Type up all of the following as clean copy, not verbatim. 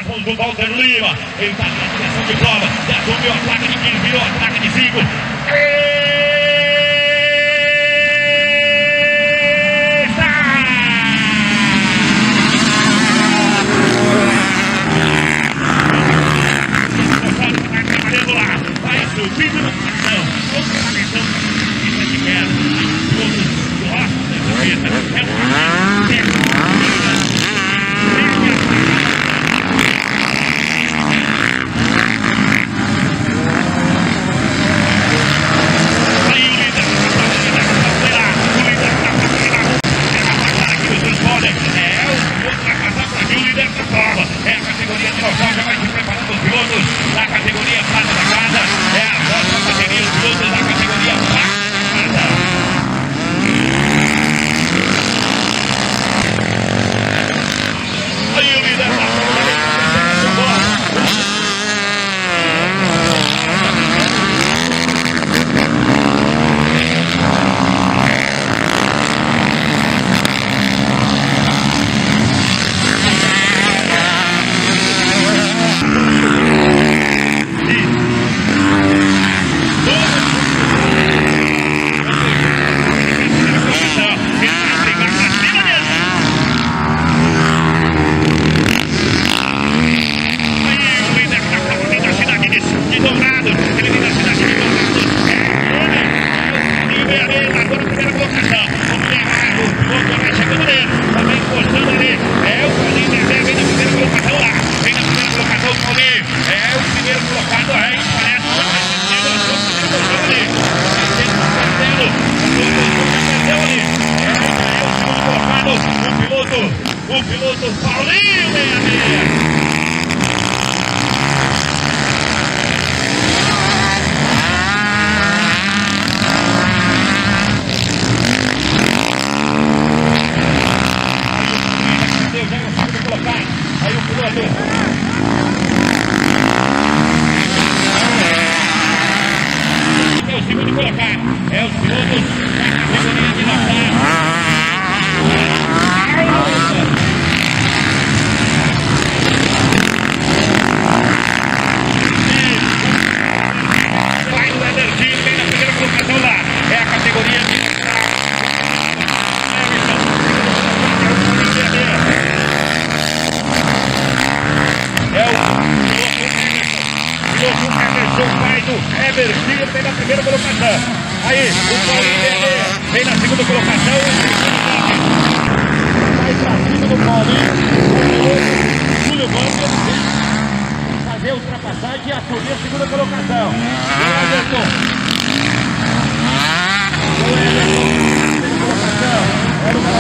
pontos do Walter Lima. Ele está na direção de prova. Assumiu a placa de 15, virou a placa de 5. Vai subindo na ação. Outra atenção. Isso é de queda. Outros do rosto dessa pista. É é a categoria de local, já vai se preparando os pilotos da categoria prata da casa. É a próxima bateria, os pilotos da categoria prata da casa. Aí o líder da o piloto Paulinho 66. Aí o piloto é o segundo colocado. É os pilotos da categoria de lançar. Evertinho vem na primeira colocação. Aí, o Paulinho vem na segunda colocação. Vai pra cima do Paulinho. O Júlio Gomes fazer a ultrapassagem e assumir a segunda colocação. O Everton. Segunda colocação. Era o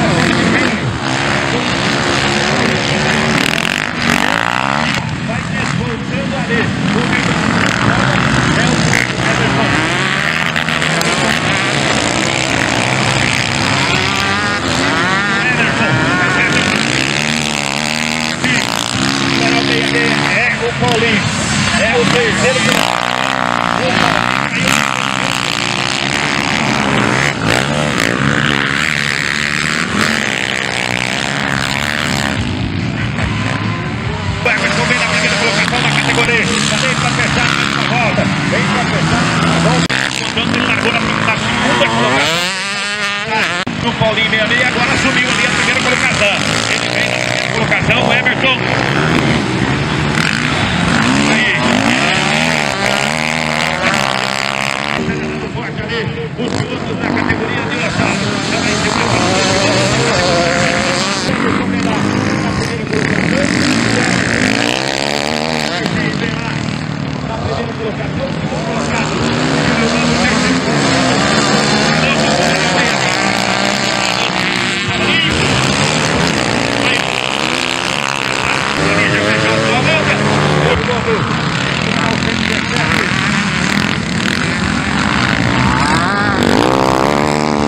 vai se esforçando ali. É o Paulinho, é o terceiro que... Everton vem na primeira colocação da categoria, vem pra fechar na volta, vem pra fechar na volta, portanto ele largou na segunda colocação. O Paulinho 66 agora subiu ali a primeira colocação, ele vem na primeira colocação, o Everton. Os pilotos da categoria de lançado. Na primeira colocação,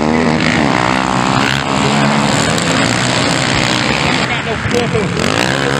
ponto.